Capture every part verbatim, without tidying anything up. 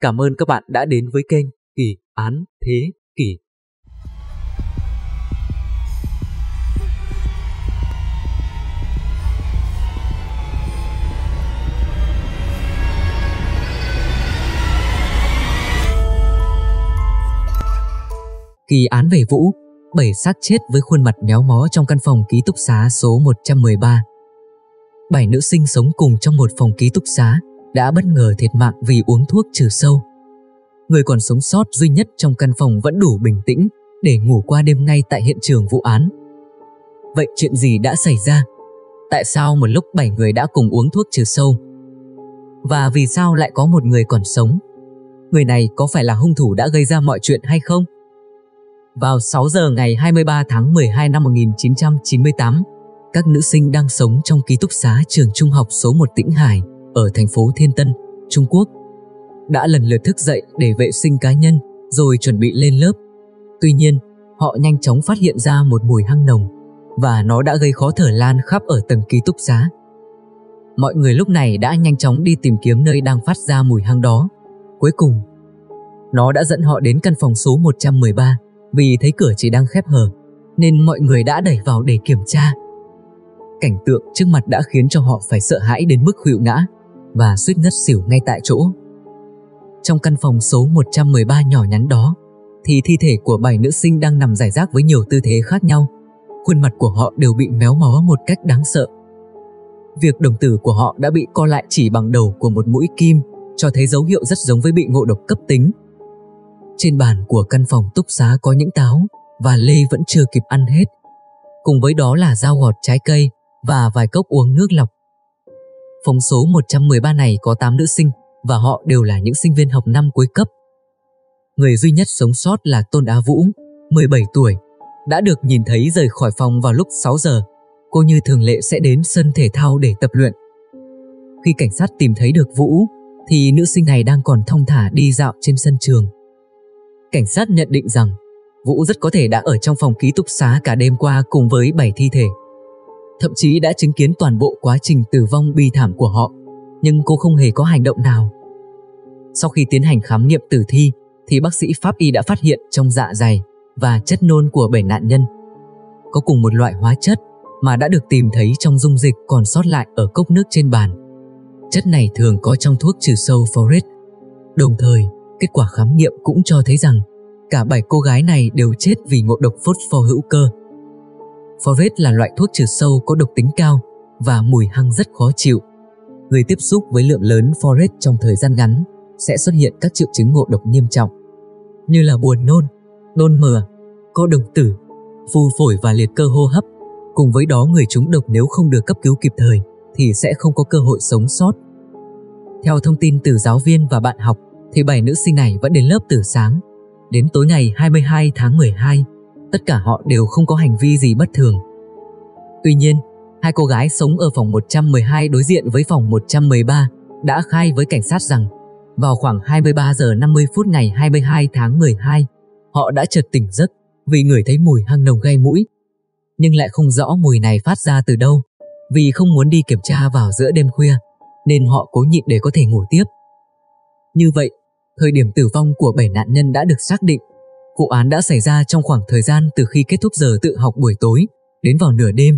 Cảm ơn các bạn đã đến với kênh Kỳ Án Thế Kỷ. Kỳ án về Vũ, bảy xác chết với khuôn mặt méo mó trong căn phòng ký túc xá số một trăm mười ba. Bảy nữ sinh sống cùng trong một phòng ký túc xá đã bất ngờ thiệt mạng vì uống thuốc trừ sâu. Người còn sống sót duy nhất trong căn phòng vẫn đủ bình tĩnh để ngủ qua đêm ngay tại hiện trường vụ án. Vậy chuyện gì đã xảy ra? Tại sao một lúc bảy người đã cùng uống thuốc trừ sâu? Và vì sao lại có một người còn sống? Người này có phải là hung thủ đã gây ra mọi chuyện hay không? Vào sáu giờ ngày hai mươi ba tháng mười hai năm một nghìn chín trăm chín mươi tám, các nữ sinh đang sống trong ký túc xá trường trung học số một Tĩnh Hải ở thành phố Thiên Tân, Trung Quốc đã lần lượt thức dậy để vệ sinh cá nhân rồi chuẩn bị lên lớp. Tuy nhiên, họ nhanh chóng phát hiện ra một mùi hăng nồng và nó đã gây khó thở lan khắp ở tầng ký túc xá. Mọi người lúc này đã nhanh chóng đi tìm kiếm nơi đang phát ra mùi hăng đó. Cuối cùng, nó đã dẫn họ đến căn phòng số một trăm mười ba. Vì thấy cửa chỉ đang khép hờ nên mọi người đã đẩy vào để kiểm tra. Cảnh tượng trước mặt đã khiến cho họ phải sợ hãi đến mức khuỵu ngã và suýt ngất xỉu ngay tại chỗ. Trong căn phòng số một trăm mười ba nhỏ nhắn đó thì thi thể của bảy nữ sinh đang nằm rải rác với nhiều tư thế khác nhau. Khuôn mặt của họ đều bị méo mó một cách đáng sợ. Việc đồng tử của họ đã bị co lại chỉ bằng đầu của một mũi kim, cho thấy dấu hiệu rất giống với bị ngộ độc cấp tính. Trên bàn của căn phòng túc xá có những táo và lê vẫn chưa kịp ăn hết. Cùng với đó là dao gọt trái cây và vài cốc uống nước lọc. Phòng số một trăm mười ba này có tám nữ sinh và họ đều là những sinh viên học năm cuối cấp. Người duy nhất sống sót là Tôn Á Vũ, mười bảy tuổi, đã được nhìn thấy rời khỏi phòng vào lúc sáu giờ. Cô như thường lệ sẽ đến sân thể thao để tập luyện. Khi cảnh sát tìm thấy được Vũ thì nữ sinh này đang còn thong thả đi dạo trên sân trường. Cảnh sát nhận định rằng Vũ rất có thể đã ở trong phòng ký túc xá cả đêm qua cùng với bảy thi thể. Thậm chí đã chứng kiến toàn bộ quá trình tử vong bi thảm của họ, nhưng cô không hề có hành động nào. Sau khi tiến hành khám nghiệm tử thi thì bác sĩ pháp y đã phát hiện trong dạ dày và chất nôn của bảy nạn nhân có cùng một loại hóa chất mà đã được tìm thấy trong dung dịch còn sót lại ở cốc nước trên bàn. Chất này thường có trong thuốc trừ sâu Forest. Đồng thời, kết quả khám nghiệm cũng cho thấy rằng cả bảy cô gái này đều chết vì ngộ độc phosphor hữu cơ. Forest là loại thuốc trừ sâu có độc tính cao và mùi hăng rất khó chịu. Người tiếp xúc với lượng lớn Forest trong thời gian ngắn sẽ xuất hiện các triệu chứng ngộ độc nghiêm trọng như là buồn nôn, nôn mửa, co đồng tử, phù phổi và liệt cơ hô hấp. Cùng với đó, người trúng độc nếu không được cấp cứu kịp thời thì sẽ không có cơ hội sống sót. Theo thông tin từ giáo viên và bạn học thì bảy nữ sinh này vẫn đến lớp từ sáng đến tối ngày hai mươi hai tháng mười hai. Tất cả họ đều không có hành vi gì bất thường. Tuy nhiên, hai cô gái sống ở phòng một trăm mười hai đối diện với phòng một trăm mười ba đã khai với cảnh sát rằng vào khoảng hai mươi ba giờ năm mươi phút ngày hai mươi hai tháng mười hai, họ đã chợt tỉnh giấc vì ngửi thấy mùi hăng nồng gây mũi, nhưng lại không rõ mùi này phát ra từ đâu. Vì không muốn đi kiểm tra vào giữa đêm khuya nên họ cố nhịn để có thể ngủ tiếp. Như vậy, thời điểm tử vong của bảy nạn nhân đã được xác định. Vụ án đã xảy ra trong khoảng thời gian từ khi kết thúc giờ tự học buổi tối đến vào nửa đêm.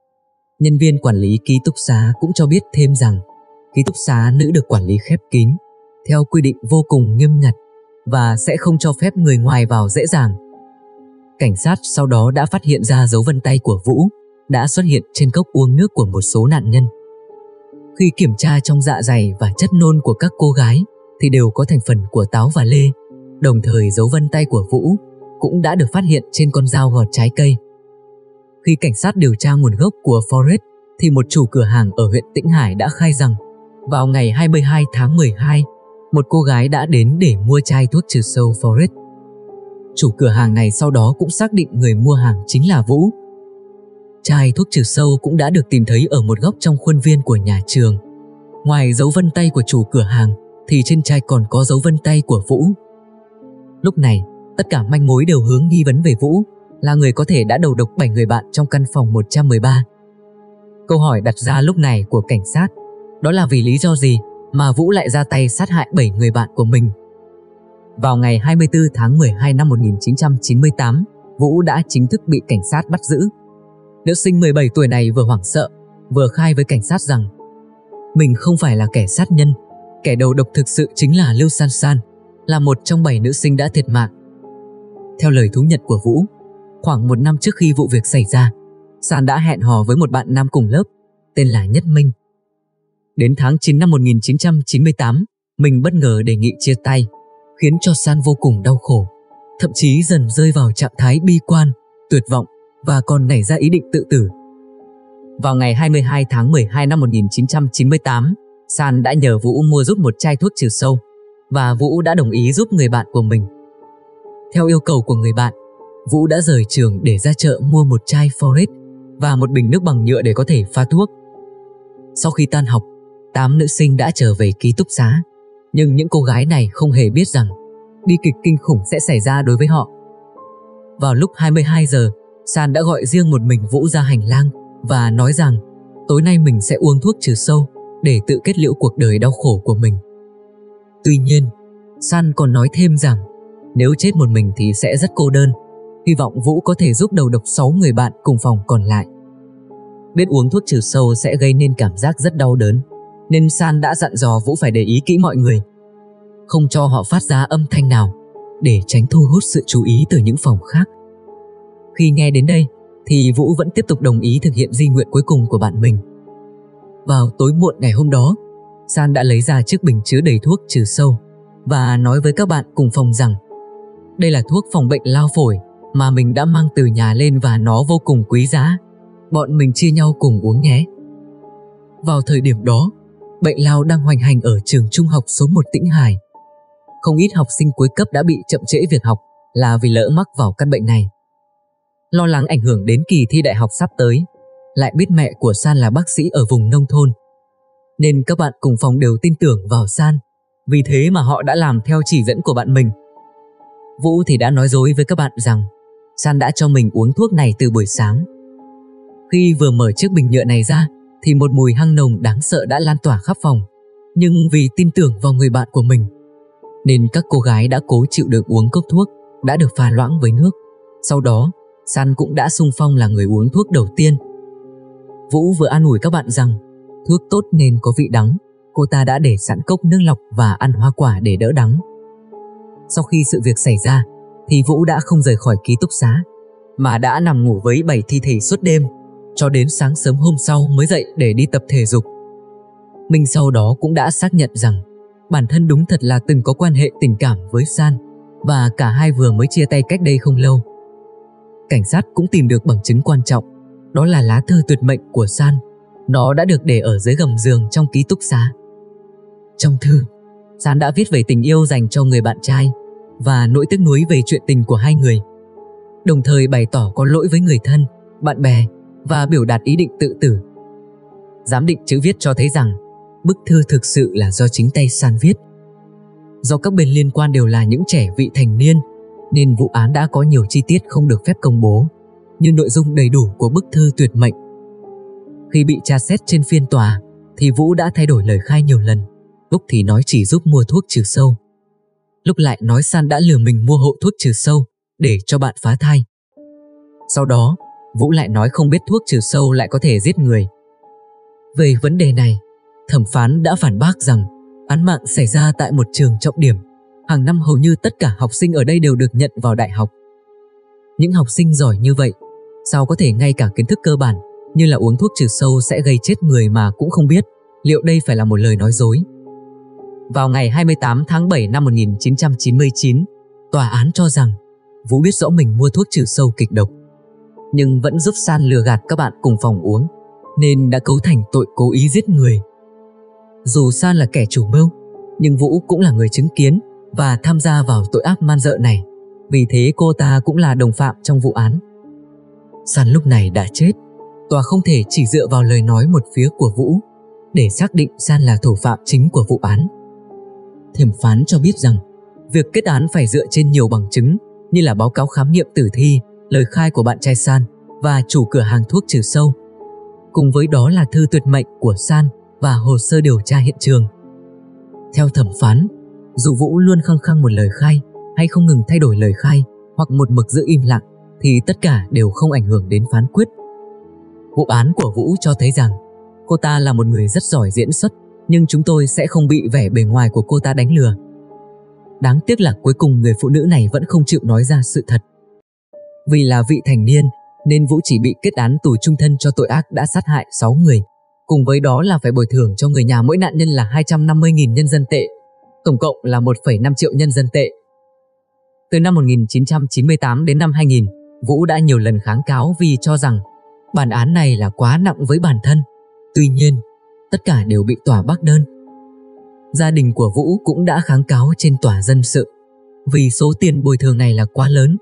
Nhân viên quản lý ký túc xá cũng cho biết thêm rằng ký túc xá nữ được quản lý khép kín theo quy định vô cùng nghiêm ngặt và sẽ không cho phép người ngoài vào dễ dàng. Cảnh sát sau đó đã phát hiện ra dấu vân tay của Vũ đã xuất hiện trên cốc uống nước của một số nạn nhân. Khi kiểm tra trong dạ dày và chất nôn của các cô gái thì đều có thành phần của táo và lê. Đồng thời dấu vân tay của Vũ cũng đã được phát hiện trên con dao gọt trái cây. Khi cảnh sát điều tra nguồn gốc của Forest thì một chủ cửa hàng ở huyện Tĩnh Hải đã khai rằng vào ngày hai mươi hai tháng mười hai, một cô gái đã đến để mua chai thuốc trừ sâu Forest. Chủ cửa hàng này sau đó cũng xác định người mua hàng chính là Vũ. Chai thuốc trừ sâu cũng đã được tìm thấy ở một góc trong khuôn viên của nhà trường. Ngoài dấu vân tay của chủ cửa hàng thì trên chai còn có dấu vân tay của Vũ. Lúc này, tất cả manh mối đều hướng nghi vấn về Vũ là người có thể đã đầu độc bảy người bạn trong căn phòng một trăm mười ba. Câu hỏi đặt ra lúc này của cảnh sát đó là vì lý do gì mà Vũ lại ra tay sát hại bảy người bạn của mình Vào ngày hai mươi tư tháng mười hai năm một nghìn chín trăm chín mươi tám, Vũ đã chính thức bị cảnh sát bắt giữ. Nữ sinh mười bảy tuổi này vừa hoảng sợ, vừa khai với cảnh sát rằng mình không phải là kẻ sát nhân, kẻ đầu độc thực sự chính là Lưu San San, là một trong bảy nữ sinh đã thiệt mạng. Theo lời thú nhận của Vũ, khoảng một năm trước khi vụ việc xảy ra, San đã hẹn hò với một bạn nam cùng lớp, tên là Nhất Minh. Đến tháng chín năm một nghìn chín trăm chín mươi tám, Minh bất ngờ đề nghị chia tay, khiến cho San vô cùng đau khổ, thậm chí dần rơi vào trạng thái bi quan, tuyệt vọng và còn nảy ra ý định tự tử. Vào ngày hai mươi hai tháng mười hai năm một nghìn chín trăm chín mươi tám, San đã nhờ Vũ mua giúp một chai thuốc trừ sâu, và Vũ đã đồng ý giúp người bạn của mình. Theo yêu cầu của người bạn, Vũ đã rời trường để ra chợ mua một chai Forest và một bình nước bằng nhựa để có thể pha thuốc. Sau khi tan học, tám nữ sinh đã trở về ký túc xá, nhưng những cô gái này không hề biết rằng bi kịch kinh khủng sẽ xảy ra đối với họ. Vào lúc hai mươi hai giờ, San đã gọi riêng một mình Vũ ra hành lang và nói rằng tối nay mình sẽ uống thuốc trừ sâu để tự kết liễu cuộc đời đau khổ của mình. Tuy nhiên, San còn nói thêm rằng nếu chết một mình thì sẽ rất cô đơn, hy vọng Vũ có thể giúp đầu độc sáu người bạn cùng phòng còn lại. Biết uống thuốc trừ sâu sẽ gây nên cảm giác rất đau đớn, nên San đã dặn dò Vũ phải để ý kỹ mọi người, không cho họ phát ra âm thanh nào để tránh thu hút sự chú ý từ những phòng khác. Khi nghe đến đây thì Vũ vẫn tiếp tục đồng ý thực hiện di nguyện cuối cùng của bạn mình. Vào tối muộn ngày hôm đó, San đã lấy ra chiếc bình chứa đầy thuốc trừ sâu và nói với các bạn cùng phòng rằng đây là thuốc phòng bệnh lao phổi mà mình đã mang từ nhà lên và nó vô cùng quý giá. Bọn mình chia nhau cùng uống nhé. Vào thời điểm đó, bệnh lao đang hoành hành ở trường trung học số một Tĩnh Hải. Không ít học sinh cuối cấp đã bị chậm trễ việc học là vì lỡ mắc vào căn bệnh này. Lo lắng ảnh hưởng đến kỳ thi đại học sắp tới, lại biết mẹ của San là bác sĩ ở vùng nông thôn, nên các bạn cùng phòng đều tin tưởng vào San. Vì thế mà họ đã làm theo chỉ dẫn của bạn mình. Vũ thì đã nói dối với các bạn rằng San đã cho mình uống thuốc này từ buổi sáng. Khi vừa mở chiếc bình nhựa này ra thì một mùi hăng nồng đáng sợ đã lan tỏa khắp phòng. Nhưng vì tin tưởng vào người bạn của mình, nên các cô gái đã cố chịu đựng uống cốc thuốc đã được pha loãng với nước. Sau đó, San cũng đã xung phong là người uống thuốc đầu tiên. Vũ vừa an ủi các bạn rằng thuốc tốt nên có vị đắng, cô ta đã để sẵn cốc nước lọc và ăn hoa quả để đỡ đắng. Sau khi sự việc xảy ra thì Vũ đã không rời khỏi ký túc xá, mà đã nằm ngủ với bảy thi thể suốt đêm, cho đến sáng sớm hôm sau mới dậy để đi tập thể dục. Mình sau đó cũng đã xác nhận rằng bản thân đúng thật là từng có quan hệ tình cảm với San, và cả hai vừa mới chia tay cách đây không lâu. Cảnh sát cũng tìm được bằng chứng quan trọng, đó là lá thư tuyệt mệnh của San. Nó đã được để ở dưới gầm giường trong ký túc xá. Trong thư, San đã viết về tình yêu dành cho người bạn trai và nỗi tiếc nuối về chuyện tình của hai người, đồng thời bày tỏ có lỗi với người thân, bạn bè và biểu đạt ý định tự tử. Giám định chữ viết cho thấy rằng bức thư thực sự là do chính tay San viết. Do các bên liên quan đều là những trẻ vị thành niên, nên vụ án đã có nhiều chi tiết không được phép công bố, như nội dung đầy đủ của bức thư tuyệt mệnh. Khi bị tra xét trên phiên tòa thì Vũ đã thay đổi lời khai nhiều lần. Lúc thì nói chỉ giúp mua thuốc trừ sâu, lúc lại nói San đã lừa mình mua hộ thuốc trừ sâu để cho bạn phá thai. Sau đó, Vũ lại nói không biết thuốc trừ sâu lại có thể giết người. Về vấn đề này, thẩm phán đã phản bác rằng án mạng xảy ra tại một trường trọng điểm. Hàng năm hầu như tất cả học sinh ở đây đều được nhận vào đại học. Những học sinh giỏi như vậy, sao có thể ngay cả kiến thức cơ bản như là uống thuốc trừ sâu sẽ gây chết người mà cũng không biết? Liệu đây phải là một lời nói dối? Vào ngày hai mươi tám tháng bảy năm một nghìn chín trăm chín mươi chín, tòa án cho rằng Vũ biết rõ mình mua thuốc trừ sâu kịch độc, nhưng vẫn giúp San lừa gạt các bạn cùng phòng uống, nên đã cấu thành tội cố ý giết người. Dù San là kẻ chủ mưu, nhưng Vũ cũng là người chứng kiến và tham gia vào tội ác man dợ này. Vì thế cô ta cũng là đồng phạm trong vụ án. San lúc này đã chết. Tòa không thể chỉ dựa vào lời nói một phía của Vũ để xác định San là thủ phạm chính của vụ án. Thẩm phán cho biết rằng việc kết án phải dựa trên nhiều bằng chứng như là báo cáo khám nghiệm tử thi, lời khai của bạn trai San và chủ cửa hàng thuốc trừ sâu. Cùng với đó là thư tuyệt mệnh của San và hồ sơ điều tra hiện trường. Theo thẩm phán, Dù Vũ luôn khăng khăng một lời khai hay không ngừng thay đổi lời khai hoặc một mực giữ im lặng thì tất cả đều không ảnh hưởng đến phán quyết. Vụ án của Vũ cho thấy rằng cô ta là một người rất giỏi diễn xuất, nhưng chúng tôi sẽ không bị vẻ bề ngoài của cô ta đánh lừa. Đáng tiếc là cuối cùng người phụ nữ này vẫn không chịu nói ra sự thật. Vì là vị thành niên nên Vũ chỉ bị kết án tù chung thân cho tội ác đã sát hại sáu người. Cùng với đó là phải bồi thường cho người nhà mỗi nạn nhân là hai trăm năm mươi nghìn nhân dân tệ, tổng cộng là một phẩy năm triệu nhân dân tệ. Từ năm một nghìn chín trăm chín mươi tám đến năm hai nghìn, Vũ đã nhiều lần kháng cáo vì cho rằng bản án này là quá nặng với bản thân. Tuy nhiên, tất cả đều bị tòa bác đơn. Gia đình của Vũ cũng đã kháng cáo trên tòa dân sự vì số tiền bồi thường này là quá lớn.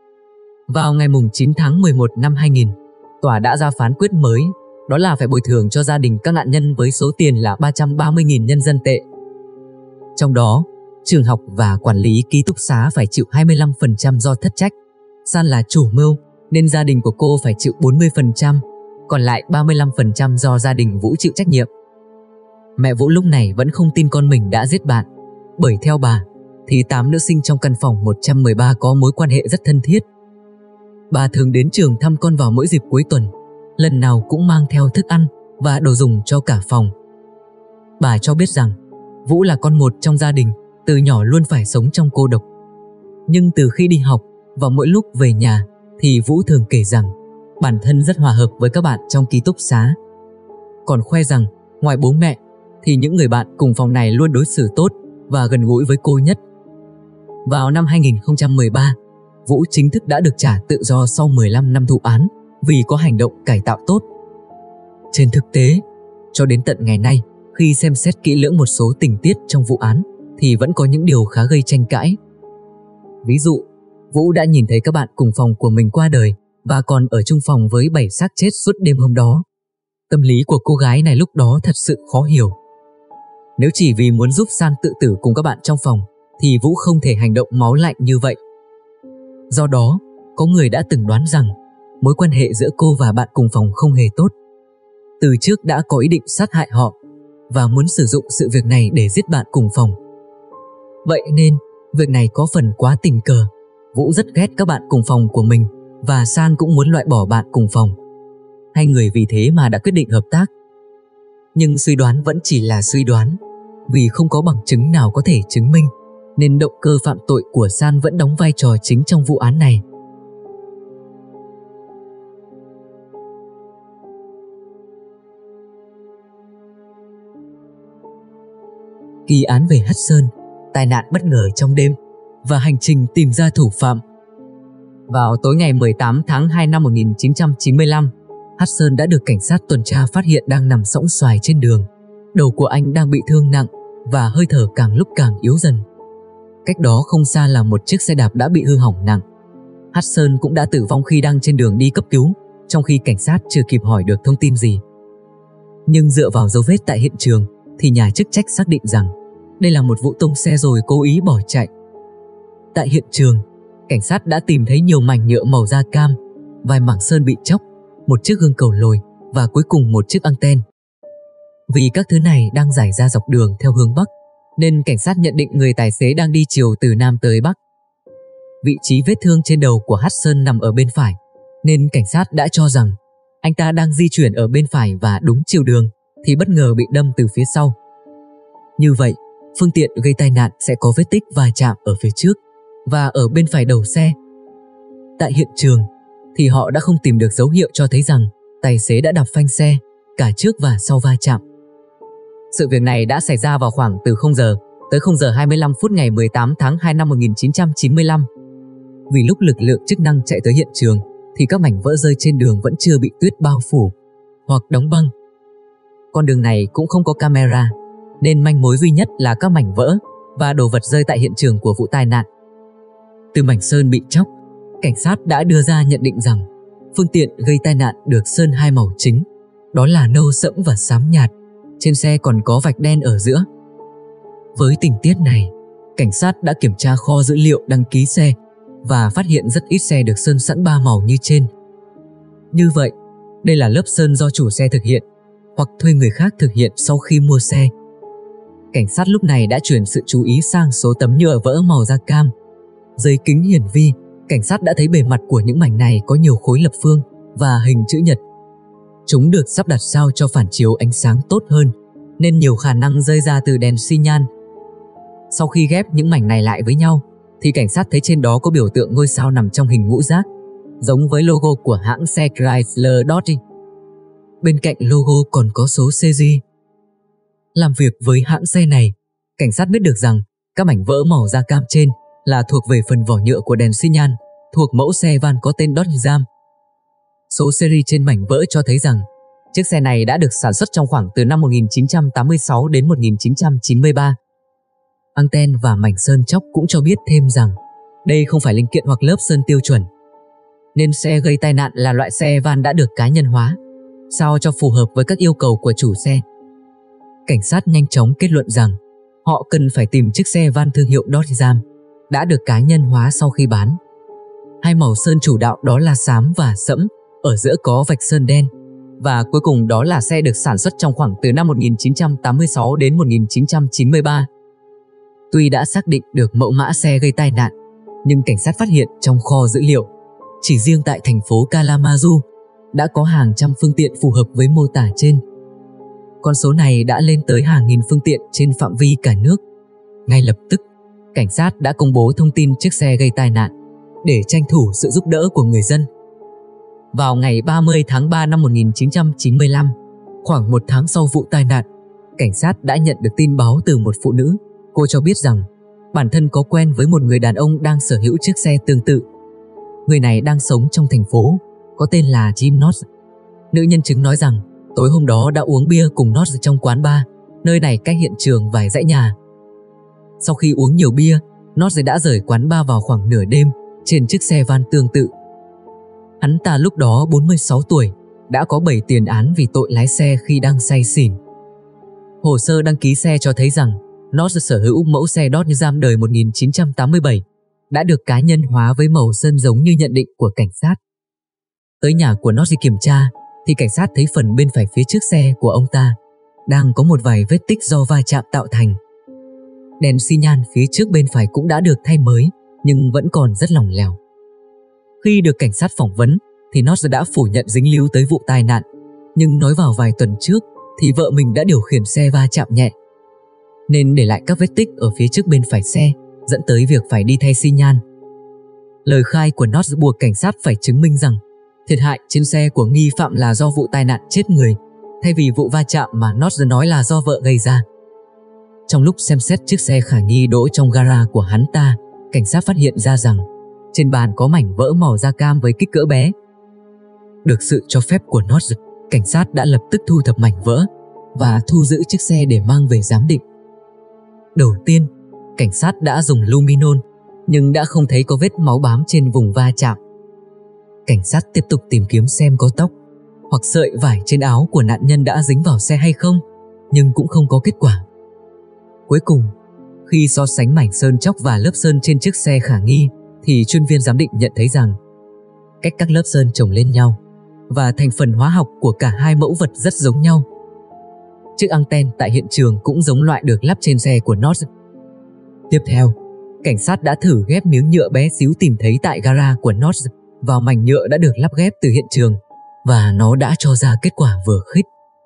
Vào ngày chín tháng mười một năm hai nghìn, tòa đã ra phán quyết mới, đó là phải bồi thường cho gia đình các nạn nhân với số tiền là ba trăm ba mươi nghìn nhân dân tệ. Trong đó, trường học và quản lý ký túc xá phải chịu hai mươi lăm phần trăm do thất trách. San là chủ mưu nên gia đình của cô phải chịu bốn mươi phần trăm, còn lại ba mươi lăm phần trăm do gia đình Vũ chịu trách nhiệm. Mẹ Vũ lúc này vẫn không tin con mình đã giết bạn, bởi theo bà thì tám nữ sinh trong căn phòng một trăm mười ba có mối quan hệ rất thân thiết. Bà thường đến trường thăm con vào mỗi dịp cuối tuần, lần nào cũng mang theo thức ăn và đồ dùng cho cả phòng. Bà cho biết rằng Vũ là con một trong gia đình, từ nhỏ luôn phải sống trong cô độc. Nhưng từ khi đi học và mỗi lúc về nhà thì Vũ thường kể rằng bản thân rất hòa hợp với các bạn trong ký túc xá. Còn khoe rằng ngoài bố mẹ thì những người bạn cùng phòng này luôn đối xử tốt và gần gũi với cô nhất. Vào năm hai nghìn không trăm mười ba, Vũ chính thức đã được trả tự do sau mười lăm năm thụ án vì có hành động cải tạo tốt. Trên thực tế, cho đến tận ngày nay, khi xem xét kỹ lưỡng một số tình tiết trong vụ án thì vẫn có những điều khá gây tranh cãi. Ví dụ, Vũ đã nhìn thấy các bạn cùng phòng của mình qua đời và còn ở chung phòng với bảy xác chết suốt đêm hôm đó. Tâm lý của cô gái này lúc đó thật sự khó hiểu. Nếu chỉ vì muốn giúp San tự tử cùng các bạn trong phòng thì Vũ không thể hành động máu lạnh như vậy. Do đó, có người đã từng đoán rằng mối quan hệ giữa cô và bạn cùng phòng không hề tốt. Từ trước đã có ý định sát hại họ và muốn sử dụng sự việc này để giết bạn cùng phòng. Vậy nên, việc này có phần quá tình cờ. Vũ rất ghét các bạn cùng phòng của mình và San cũng muốn loại bỏ bạn cùng phòng. Hai người vì thế mà đã quyết định hợp tác. Nhưng suy đoán vẫn chỉ là suy đoán, vì không có bằng chứng nào có thể chứng minh, nên động cơ phạm tội của San vẫn đóng vai trò chính trong vụ án này. Kỳ án về Hudson, tai nạn bất ngờ trong đêm và hành trình tìm ra thủ phạm. Vào tối ngày mười tám tháng hai năm một nghìn chín trăm chín mươi lăm, Hudson đã được cảnh sát tuần tra phát hiện đang nằm sõng soài trên đường. Đầu của anh đang bị thương nặng và hơi thở càng lúc càng yếu dần. Cách đó không xa là một chiếc xe đạp đã bị hư hỏng nặng. Hudson cũng đã tử vong khi đang trên đường đi cấp cứu, trong khi cảnh sát chưa kịp hỏi được thông tin gì. Nhưng dựa vào dấu vết tại hiện trường thì nhà chức trách xác định rằng đây là một vụ tông xe rồi cố ý bỏ chạy. Tại hiện trường, cảnh sát đã tìm thấy nhiều mảnh nhựa màu da cam, vài mảng sơn bị chóc, một chiếc gương cầu lồi và cuối cùng một chiếc anten. Vì các thứ này đang rải ra dọc đường theo hướng Bắc, nên cảnh sát nhận định người tài xế đang đi chiều từ Nam tới Bắc. Vị trí vết thương trên đầu của Hudson nằm ở bên phải, nên cảnh sát đã cho rằng anh ta đang di chuyển ở bên phải và đúng chiều đường thì bất ngờ bị đâm từ phía sau. Như vậy, phương tiện gây tai nạn sẽ có vết tích va chạm ở phía trước và ở bên phải đầu xe. Tại hiện trường thì họ đã không tìm được dấu hiệu cho thấy rằng tài xế đã đạp phanh xe cả trước và sau va chạm. Sự việc này đã xảy ra vào khoảng từ không giờ tới không giờ hai mươi lăm phút ngày mười tám tháng hai năm một nghìn chín trăm chín mươi lăm. Vì lúc lực lượng chức năng chạy tới hiện trường thì các mảnh vỡ rơi trên đường vẫn chưa bị tuyết bao phủ hoặc đóng băng. Con đường này cũng không có camera, nên manh mối duy nhất là các mảnh vỡ và đồ vật rơi tại hiện trường của vụ tai nạn. Từ mảnh sơn bị chóc, cảnh sát đã đưa ra nhận định rằng phương tiện gây tai nạn được sơn hai màu chính, đó là nâu sẫm và xám nhạt. Trên xe còn có vạch đen ở giữa. Với tình tiết này, cảnh sát đã kiểm tra kho dữ liệu đăng ký xe và phát hiện rất ít xe được sơn sẵn ba màu như trên. Như vậy, đây là lớp sơn do chủ xe thực hiện hoặc thuê người khác thực hiện sau khi mua xe. cảnh sát lúc này đã chuyển sự chú ý sang số tấm nhựa vỡ màu da cam. Dưới kính hiển vi, cảnh sát đã thấy bề mặt của những mảnh này có nhiều khối lập phương và hình chữ nhật. Chúng được sắp đặt sao cho phản chiếu ánh sáng tốt hơn, nên nhiều khả năng rơi ra từ đèn xi nhan. Sau khi ghép những mảnh này lại với nhau, thì cảnh sát thấy trên đó có biểu tượng ngôi sao nằm trong hình ngũ giác, giống với logo của hãng xe Chrysler Dodge. Bên cạnh logo còn có số xê giê. Làm việc với hãng xe này, cảnh sát biết được rằng các mảnh vỡ màu da cam trên là thuộc về phần vỏ nhựa của đèn xi nhan, thuộc mẫu xe van có tên Dodge Ram. Số series trên mảnh vỡ cho thấy rằng chiếc xe này đã được sản xuất trong khoảng từ năm một nghìn chín trăm tám mươi sáu đến một nghìn chín trăm chín mươi ba. Anten và mảnh sơn chóc cũng cho biết thêm rằng đây không phải linh kiện hoặc lớp sơn tiêu chuẩn, nên xe gây tai nạn là loại xe van đã được cá nhân hóa, sao cho phù hợp với các yêu cầu của chủ xe. Cảnh sát nhanh chóng kết luận rằng họ cần phải tìm chiếc xe van thương hiệu Dodge Ram đã được cá nhân hóa sau khi bán. Hai màu sơn chủ đạo đó là xám và sẫm, ở giữa có vạch sơn đen, và cuối cùng đó là xe được sản xuất trong khoảng từ năm một nghìn chín trăm tám mươi sáu đến một nghìn chín trăm chín mươi ba. Tuy đã xác định được mẫu mã xe gây tai nạn, nhưng cảnh sát phát hiện trong kho dữ liệu, chỉ riêng tại thành phố Kalamazoo, đã có hàng trăm phương tiện phù hợp với mô tả trên. Con số này đã lên tới hàng nghìn phương tiện trên phạm vi cả nước. Ngay lập tức, cảnh sát đã công bố thông tin chiếc xe gây tai nạn để tranh thủ sự giúp đỡ của người dân. Vào ngày ba mươi tháng ba năm một nghìn chín trăm chín mươi lăm, khoảng một tháng sau vụ tai nạn, cảnh sát đã nhận được tin báo từ một phụ nữ. Cô cho biết rằng bản thân có quen với một người đàn ông đang sở hữu chiếc xe tương tự. Người này đang sống trong thành phố, có tên là Jim Knox. Nữ nhân chứng nói rằng tối hôm đó đã uống bia cùng Knox trong quán bar, nơi này cách hiện trường vài dãy nhà. Sau khi uống nhiều bia, Knox đã rời quán bar vào khoảng nửa đêm trên chiếc xe van tương tự. Hắn ta lúc đó bốn mươi sáu tuổi, đã có bảy tiền án vì tội lái xe khi đang say xỉn. Hồ sơ đăng ký xe cho thấy rằng Knox sở hữu mẫu xe Dodge Ram đời một nghìn chín trăm tám mươi bảy, đã được cá nhân hóa với màu sơn giống như nhận định của cảnh sát. Tới nhà của Knox kiểm tra, thì cảnh sát thấy phần bên phải phía trước xe của ông ta đang có một vài vết tích do va chạm tạo thành. Đèn xi nhan phía trước bên phải cũng đã được thay mới, nhưng vẫn còn rất lỏng lẻo. Khi được cảnh sát phỏng vấn, thì Knox đã phủ nhận dính líu tới vụ tai nạn, nhưng nói vào vài tuần trước thì vợ mình đã điều khiển xe va chạm nhẹ, nên để lại các vết tích ở phía trước bên phải xe, dẫn tới việc phải đi thay xi nhan. Lời khai của Knox buộc cảnh sát phải chứng minh rằng thiệt hại trên xe của nghi phạm là do vụ tai nạn chết người, thay vì vụ va chạm mà Knox nói là do vợ gây ra. Trong lúc xem xét chiếc xe khả nghi đỗ trong gara của hắn ta, cảnh sát phát hiện ra rằng trên bàn có mảnh vỡ màu da cam với kích cỡ bé. Được sự cho phép của Knox, cảnh sát đã lập tức thu thập mảnh vỡ và thu giữ chiếc xe để mang về giám định. Đầu tiên, cảnh sát đã dùng luminol, nhưng đã không thấy có vết máu bám trên vùng va chạm. Cảnh sát tiếp tục tìm kiếm xem có tóc hoặc sợi vải trên áo của nạn nhân đã dính vào xe hay không, nhưng cũng không có kết quả. Cuối cùng, khi so sánh mảnh sơn chóc và lớp sơn trên chiếc xe khả nghi, thì chuyên viên giám định nhận thấy rằng cách các lớp sơn chồng lên nhau và thành phần hóa học của cả hai mẫu vật rất giống nhau. Chiếc anten tại hiện trường cũng giống loại được lắp trên xe của Knox. Tiếp theo, cảnh sát đã thử ghép miếng nhựa bé xíu tìm thấy tại gara của Knox vào mảnh nhựa đã được lắp ghép từ hiện trường, và nó đã cho ra kết quả vừa khích.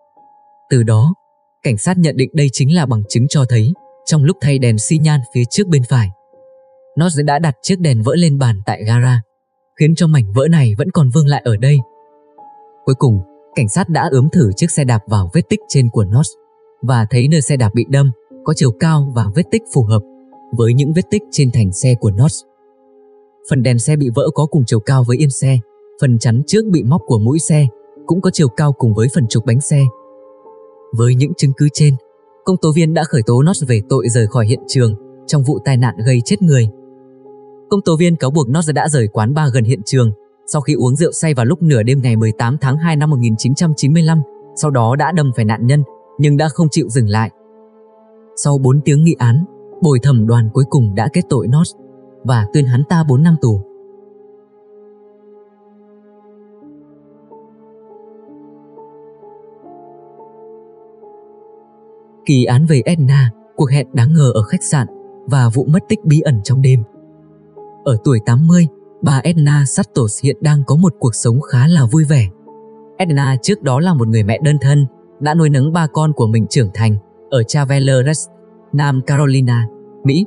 Từ đó, cảnh sát nhận định đây chính là bằng chứng cho thấy trong lúc thay đèn xi nhan phía trước bên phải, Knox đã đặt chiếc đèn vỡ lên bàn tại gara, khiến cho mảnh vỡ này vẫn còn vương lại ở đây. Cuối cùng, cảnh sát đã ướm thử chiếc xe đạp vào vết tích trên của Knox và thấy nơi xe đạp bị đâm có chiều cao và vết tích phù hợp với những vết tích trên thành xe của Knox. Phần đèn xe bị vỡ có cùng chiều cao với yên xe, phần chắn trước bị móc của mũi xe cũng có chiều cao cùng với phần trục bánh xe. Với những chứng cứ trên, công tố viên đã khởi tố Knox về tội rời khỏi hiện trường trong vụ tai nạn gây chết người. Công tố viên cáo buộc Knox đã rời quán bar gần hiện trường sau khi uống rượu say vào lúc nửa đêm ngày mười tám tháng hai năm một nghìn chín trăm chín mươi lăm, sau đó đã đâm phải nạn nhân nhưng đã không chịu dừng lại. Sau bốn tiếng nghị án, bồi thẩm đoàn cuối cùng đã kết tội Knox và tuyên hắn ta bốn năm tù. Kỳ án về Edna cuộc hẹn đáng ngờ ở khách sạn và vụ mất tích bí ẩn trong đêm. Ở tuổi tám mươi, bà Edna Santos hiện đang có một cuộc sống khá là vui vẻ. Edna trước đó là một người mẹ đơn thân, đã nuôi nấng ba con của mình trưởng thành ở Chavaleres, Nam Carolina, Mỹ.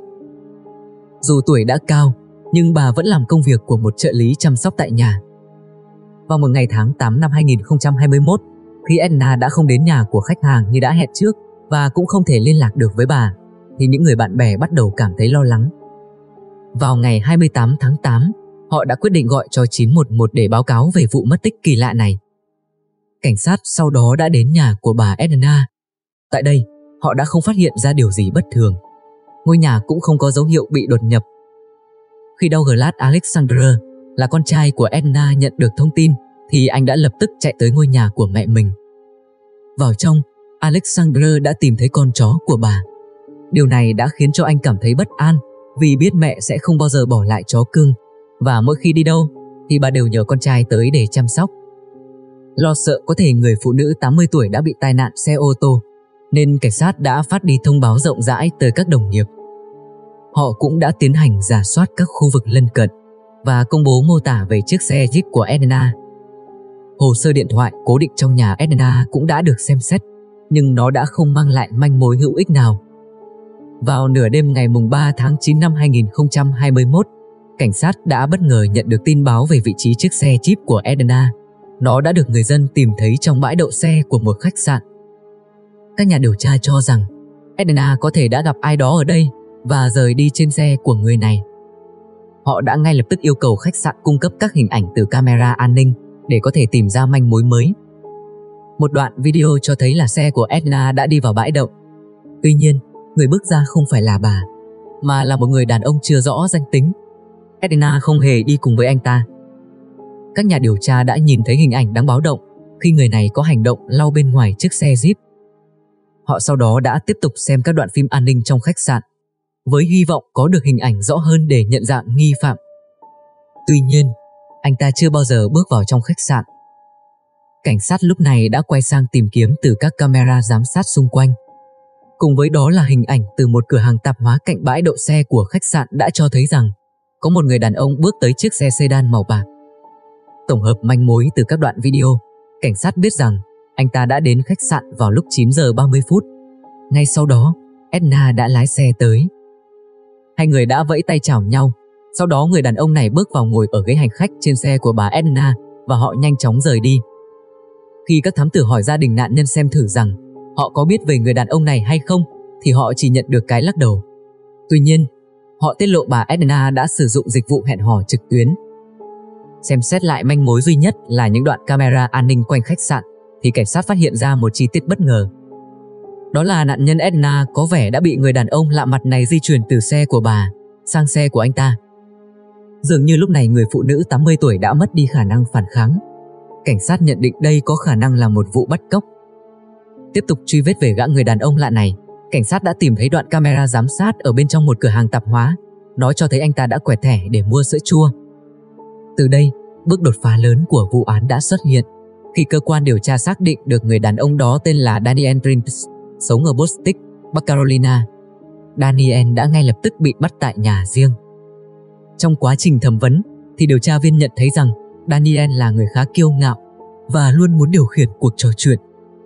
Dù tuổi đã cao, nhưng bà vẫn làm công việc của một trợ lý chăm sóc tại nhà. Vào một ngày tháng tám năm hai nghìn không trăm hai mươi mốt, khi Edna đã không đến nhà của khách hàng như đã hẹn trước và cũng không thể liên lạc được với bà, thì những người bạn bè bắt đầu cảm thấy lo lắng. Vào ngày hai mươi tám tháng tám, họ đã quyết định gọi cho chín một một để báo cáo về vụ mất tích kỳ lạ này. Cảnh sát sau đó đã đến nhà của bà Edna. Tại đây, họ đã không phát hiện ra điều gì bất thường. Ngôi nhà cũng không có dấu hiệu bị đột nhập. Khi Douglas Alexander, là con trai của Edna, nhận được thông tin, thì anh đã lập tức chạy tới ngôi nhà của mẹ mình. Vào trong, Alexander đã tìm thấy con chó của bà. Điều này đã khiến cho anh cảm thấy bất an, vì biết mẹ sẽ không bao giờ bỏ lại chó cưng, và mỗi khi đi đâu thì bà đều nhờ con trai tới để chăm sóc. Lo sợ có thể người phụ nữ tám mươi tuổi đã bị tai nạn xe ô tô, nên cảnh sát đã phát đi thông báo rộng rãi tới các đồng nghiệp. Họ cũng đã tiến hành rà soát các khu vực lân cận và công bố mô tả về chiếc xe Jeep của Edna. Hồ sơ điện thoại cố định trong nhà Edna cũng đã được xem xét, nhưng nó đã không mang lại manh mối hữu ích nào. Vào nửa đêm ngày ba tháng chín năm hai nghìn không trăm hai mươi mốt, cảnh sát đã bất ngờ nhận được tin báo về vị trí chiếc xe Jeep của Edna. Nó đã được người dân tìm thấy trong bãi đậu xe của một khách sạn. Các nhà điều tra cho rằng Edna có thể đã gặp ai đó ở đây và rời đi trên xe của người này. Họ đã ngay lập tức yêu cầu khách sạn cung cấp các hình ảnh từ camera an ninh để có thể tìm ra manh mối mới. Một đoạn video cho thấy là xe của Edna đã đi vào bãi đậu. Tuy nhiên, người bước ra không phải là bà, mà là một người đàn ông chưa rõ danh tính. Edna không hề đi cùng với anh ta. Các nhà điều tra đã nhìn thấy hình ảnh đáng báo động khi người này có hành động lau bên ngoài chiếc xe Jeep. Họ sau đó đã tiếp tục xem các đoạn phim an ninh trong khách sạn, với hy vọng có được hình ảnh rõ hơn để nhận dạng nghi phạm. Tuy nhiên, anh ta chưa bao giờ bước vào trong khách sạn. Cảnh sát lúc này đã quay sang tìm kiếm từ các camera giám sát xung quanh. Cùng với đó là hình ảnh từ một cửa hàng tạp hóa cạnh bãi đậu xe của khách sạn đã cho thấy rằng có một người đàn ông bước tới chiếc xe sedan màu bạc. Tổng hợp manh mối từ các đoạn video, cảnh sát biết rằng anh ta đã đến khách sạn vào lúc chín giờ ba mươi phút. Ngay sau đó, Edna đã lái xe tới. Hai người đã vẫy tay chào nhau. Sau đó người đàn ông này bước vào ngồi ở ghế hành khách trên xe của bà Edna và họ nhanh chóng rời đi. Khi các thám tử hỏi gia đình nạn nhân xem thử rằng họ có biết về người đàn ông này hay không, thì họ chỉ nhận được cái lắc đầu. Tuy nhiên, họ tiết lộ bà Edna đã sử dụng dịch vụ hẹn hò trực tuyến. Xem xét lại manh mối duy nhất là những đoạn camera an ninh quanh khách sạn, thì cảnh sát phát hiện ra một chi tiết bất ngờ. Đó là nạn nhân Edna có vẻ đã bị người đàn ông lạ mặt này di chuyển từ xe của bà sang xe của anh ta. Dường như lúc này người phụ nữ tám mươi tuổi đã mất đi khả năng phản kháng. Cảnh sát nhận định đây có khả năng là một vụ bắt cóc. Tiếp tục truy vết về gã người đàn ông lạ này, cảnh sát đã tìm thấy đoạn camera giám sát ở bên trong một cửa hàng tạp hóa. Nó cho thấy anh ta đã quẹt thẻ để mua sữa chua. Từ đây, bước đột phá lớn của vụ án đã xuất hiện khi cơ quan điều tra xác định được người đàn ông đó tên là Daniel Prince, sống ở Bostic, Bắc Carolina. Daniel đã ngay lập tức bị bắt tại nhà riêng. Trong quá trình thẩm vấn, thì điều tra viên nhận thấy rằng Daniel là người khá kiêu ngạo và luôn muốn điều khiển cuộc trò chuyện.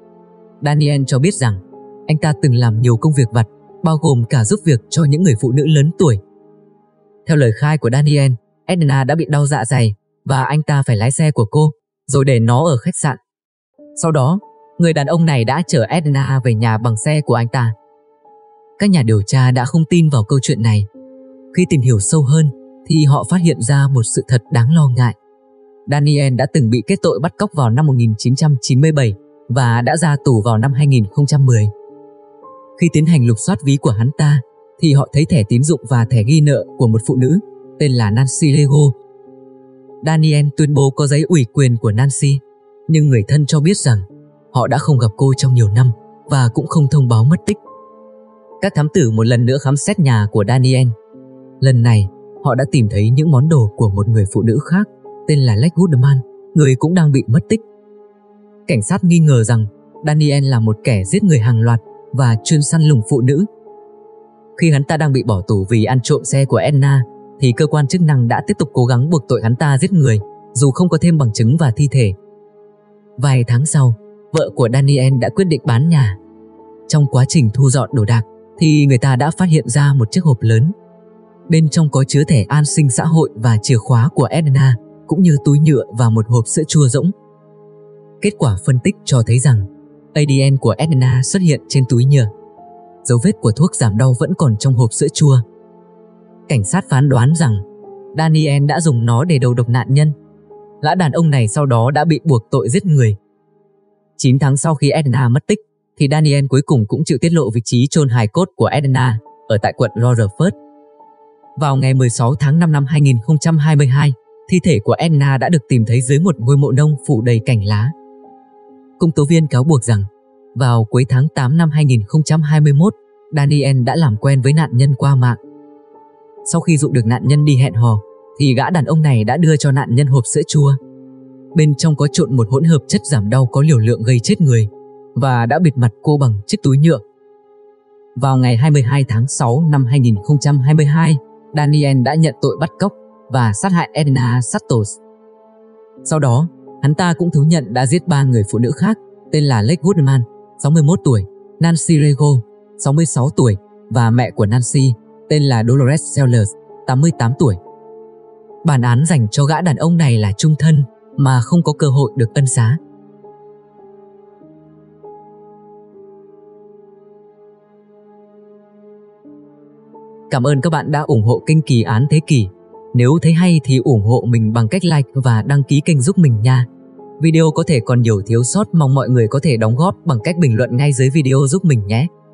Daniel cho biết rằng anh ta từng làm nhiều công việc vặt, bao gồm cả giúp việc cho những người phụ nữ lớn tuổi. Theo lời khai của Daniel, Edna đã bị đau dạ dày và anh ta phải lái xe của cô, rồi để nó ở khách sạn. Sau đó, người đàn ông này đã chở Edna về nhà bằng xe của anh ta. Các nhà điều tra đã không tin vào câu chuyện này. Khi tìm hiểu sâu hơn, thì họ phát hiện ra một sự thật đáng lo ngại. Daniel đã từng bị kết tội bắt cóc vào năm một nghìn chín trăm chín mươi bảy và đã ra tù vào năm hai nghìn không trăm mười. Khi tiến hành lục soát ví của hắn ta, thì họ thấy thẻ tín dụng và thẻ ghi nợ của một phụ nữ tên là Nancy Lego. Daniel tuyên bố có giấy ủy quyền của Nancy, nhưng người thân cho biết rằng họ đã không gặp cô trong nhiều năm và cũng không thông báo mất tích. Các thám tử một lần nữa khám xét nhà của Daniel. Lần này, họ đã tìm thấy những món đồ của một người phụ nữ khác tên là Lex Goodman, người cũng đang bị mất tích. Cảnh sát nghi ngờ rằng Daniel là một kẻ giết người hàng loạt và chuyên săn lùng phụ nữ. Khi hắn ta đang bị bỏ tù vì ăn trộm xe của Edna, thì cơ quan chức năng đã tiếp tục cố gắng buộc tội hắn ta giết người, dù không có thêm bằng chứng và thi thể. Vài tháng sau, vợ của Daniel đã quyết định bán nhà. Trong quá trình thu dọn đồ đạc, thì người ta đã phát hiện ra một chiếc hộp lớn. Bên trong có chứa thẻ an sinh xã hội và chìa khóa của Edna, cũng như túi nhựa và một hộp sữa chua rỗng. Kết quả phân tích cho thấy rằng a đê en của Edna xuất hiện trên túi nhựa. Dấu vết của thuốc giảm đau vẫn còn trong hộp sữa chua. Cảnh sát phán đoán rằng Daniel đã dùng nó để đầu độc nạn nhân. Gã đàn ông này sau đó đã bị buộc tội giết người. chín tháng sau khi Edna mất tích, thì Daniel cuối cùng cũng chịu tiết lộ vị trí chôn hài cốt của Edna ở tại quận Rutherford. Vào ngày mười sáu tháng năm năm hai nghìn không trăm hai mươi hai, thi thể của Edna đã được tìm thấy dưới một ngôi mộ nông phủ đầy cành lá. Công tố viên cáo buộc rằng vào cuối tháng tám năm hai nghìn không trăm hai mươi mốt, Daniel đã làm quen với nạn nhân qua mạng. Sau khi dụ được nạn nhân đi hẹn hò, thì gã đàn ông này đã đưa cho nạn nhân hộp sữa chua. Bên trong có trộn một hỗn hợp chất giảm đau có liều lượng gây chết người và đã bịt mặt cô bằng chiếc túi nhựa. Vào ngày hai mươi hai tháng sáu năm hai nghìn không trăm hai mươi hai, Daniel đã nhận tội bắt cóc và sát hại Edna Santos. Sau đó, hắn ta cũng thú nhận đã giết ba người phụ nữ khác, tên là Lex Goodman, sáu mươi mốt tuổi, Nancy Rego, sáu mươi sáu tuổi và mẹ của Nancy, tên là Dolores Sellers, tám mươi tám tuổi. Bản án dành cho gã đàn ông này là chung thân mà không có cơ hội được ân xá. Cảm ơn các bạn đã ủng hộ kênh Kỳ Án Thế Kỷ. Nếu thấy hay thì ủng hộ mình bằng cách like và đăng ký kênh giúp mình nha. Video có thể còn nhiều thiếu sót, mong mọi người có thể đóng góp bằng cách bình luận ngay dưới video giúp mình nhé.